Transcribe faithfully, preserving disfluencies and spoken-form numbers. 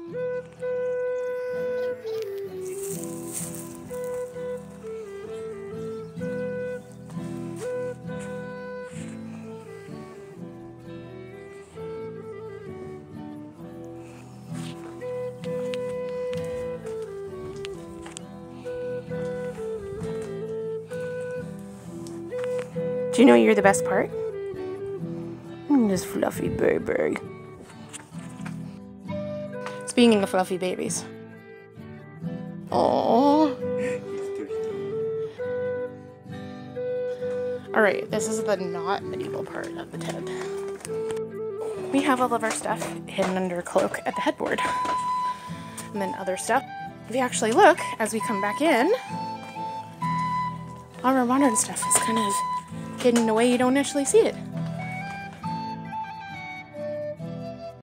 Do you know you're the best part? Mm, this fluffy baby. Speaking of fluffy babies. Aww. Alright, this is the not medieval part of the tent. We have all of our stuff hidden under a cloak at the headboard. And then other stuff. If you actually look, as we come back in, all our modern stuff is kind of hidden away, you don't actually see it.